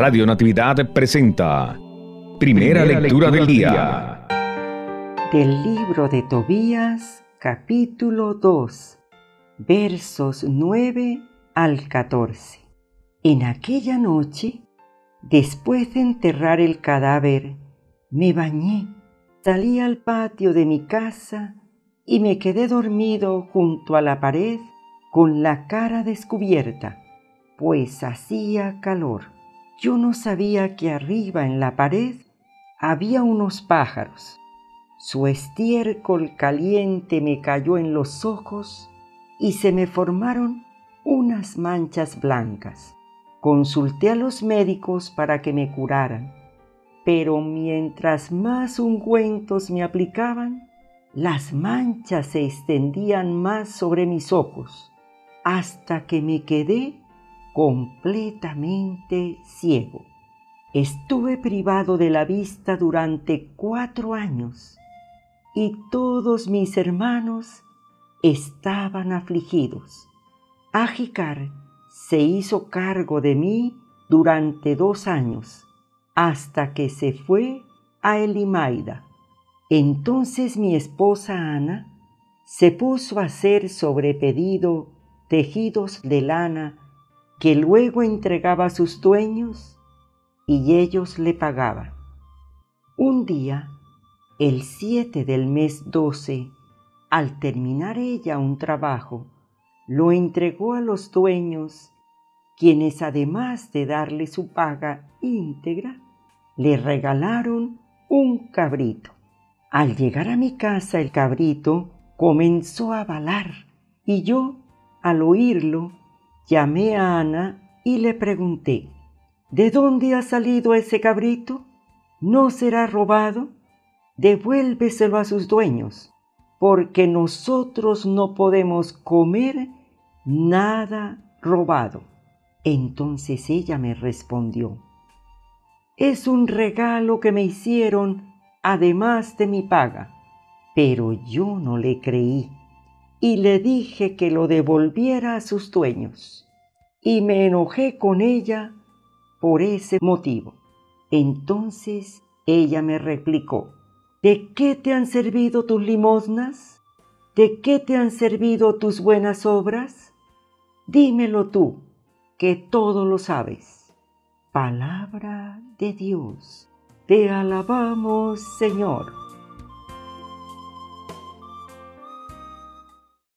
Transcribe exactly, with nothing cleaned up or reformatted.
Radio Natividad presenta Primera, Primera lectura, lectura del día. Del libro de Tobías, capítulo dos, versos nueve al catorce. En aquella noche, después de enterrar el cadáver, me bañé, salí al patio de mi casa y me quedé dormido junto a la pared con la cara descubierta, pues hacía calor. Yo no sabía que arriba en la pared había unos pájaros. Su estiércol caliente me cayó en los ojos y se me formaron unas manchas blancas. Consulté a los médicos para que me curaran, pero mientras más ungüentos me aplicaban, las manchas se extendían más sobre mis ojos, hasta que me quedé completamente ciego. Estuve privado de la vista durante cuatro años y todos mis hermanos estaban afligidos. Ajicar se hizo cargo de mí durante dos años, hasta que se fue a Elimaida. Entonces mi esposa Ana se puso a hacer sobre pedido tejidos de lana que luego entregaba a sus dueños y ellos le pagaban. Un día, el siete del mes doce, al terminar ella un trabajo, lo entregó a los dueños, quienes además de darle su paga íntegra, le regalaron un cabrito. Al llegar a mi casa el cabrito comenzó a balar y yo, al oírlo, llamé a Ana y le pregunté: ¿de dónde ha salido ese cabrito? ¿No será robado? Devuélveselo a sus dueños, porque nosotros no podemos comer nada robado. Entonces ella me respondió: es un regalo que me hicieron además de mi paga. Pero yo no le creí y le dije que lo devolviera a sus dueños, y me enojé con ella por ese motivo. Entonces ella me replicó: ¿de qué te han servido tus limosnas? ¿De qué te han servido tus buenas obras? Dímelo tú, que todo lo sabes. Palabra de Dios. Te alabamos, Señor.